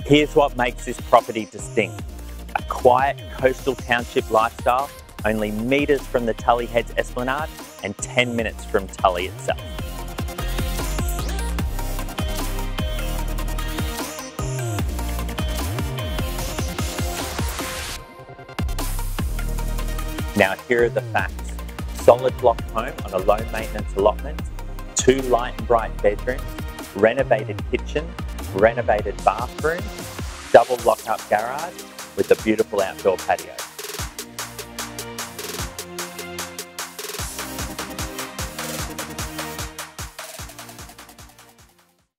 Here's what makes this property distinct. A quiet coastal township lifestyle, only metres from the Tully Heads Esplanade and 10 minutes from Tully itself. Now here are the facts. Solid block home on a low maintenance allotment, 2 light and bright bedrooms, renovated kitchen, renovated bathroom, double lock-up garage with a beautiful outdoor patio.